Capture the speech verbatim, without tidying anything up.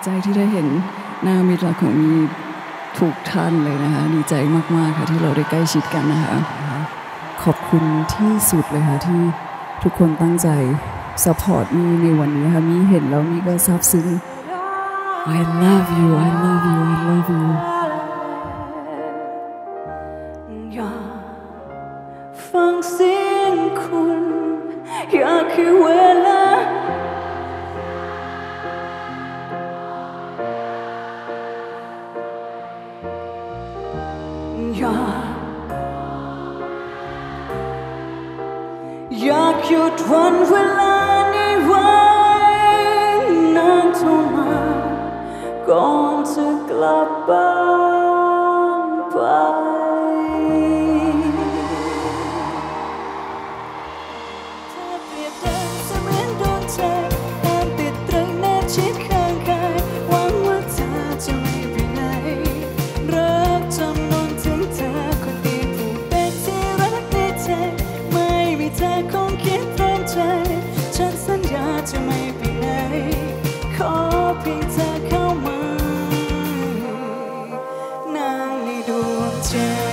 ใจที่ได้เห็นหน้ามิตรรักของมีทุกท่านเลยนะคะดีใจมากๆค่ะที่เราได้ใกล้ชิดกันนะคะขอบคุณที่สุดเลยค่ะที่ทุกคนตั้งใจซัพพอร์ตมีในวันนี้ค่ะมีเห็นแล้วมีก็ซาบซึ้ง I love you I love you I love you อยากฟังเสียงคุณอยากให้เวลาอยากอยากหยุดวันเวลานี้ไว้นานเท่านานก่อนจะกลับบ้านไปถ้าเปรียบดังเสมือนดวงใจตามติดตรึงแนบชิดข้างกายหวังว่าเธอจะไม่ไปไหนรักจำนนถึงเธอคนเดียวผู้เป็นที่รักในใจไม่มีเธอคงคิดพร้อมใจฉันสัญญาจะไม่ไปไหนขอเพียงเธอเข้ามานั่งในดวงใจ